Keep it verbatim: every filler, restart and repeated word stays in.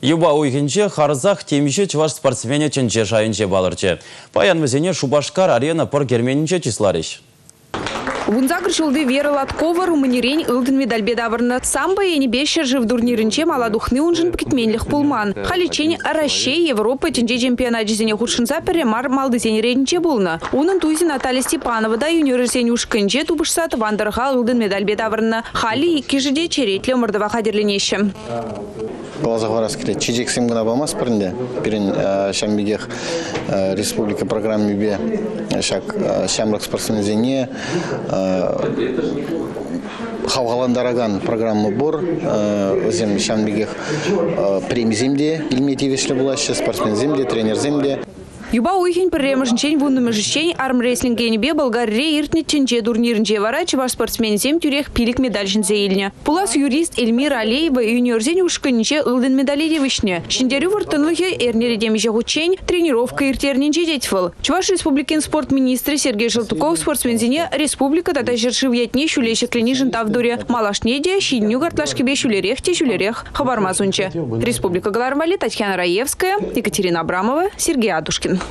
Юба уйгенче харзах темише чуваш спортсмене ченче шайынче балырче. Паян везене Шубашкар арена пор герменинче числарищ. Вунзагр шулды Вера Латкова румынирень ылдын медаль бедаврна. Самбо и небеще жив дурниринче маладухны унжин пакетменлих пулман. Халичень Россия, Европа, тенче чемпионат жизни худшинца перемар малдызень рейнче булна. Унын тузи Наталья Степанова да юниорсень ушканче тубышсат вандархал ылдын медаль бедаврна. Хали и кижиде черетле мордова хадерлинеще. Балазахвараскре чижик симгана бамас пиринде пирин шамбигех республика программе бе шак шамрак спортсмензене хавгаландараган программа бор өзем шамбигех премземде илмети вешле булаще спортсменземде тренерземде. Юба уйхень перемешчень вундамешчень армрестлингенебе Болгария иртнет ченче турнирнче вара чуваш спортсмензем тюрех пилик медальшин зейльня. Пулас юрист Эльмира Алиева юниорзень ушканче ылдын медали вишне. Шиндерю вартанухе эрнере демиже хучень тренировка иртернинче детьфыл. Чуваш республикин спортминистр Сергей Желтуков спортсмензине республика тата жершив ятне шулеще кленижин тавдуре. Малашнеде щидню гартлашкебе шулерех те шулерех хабармазунче. Республика Галармали, Татьяна Раевская, Екатерина Абрамова, Сергей Адушкин.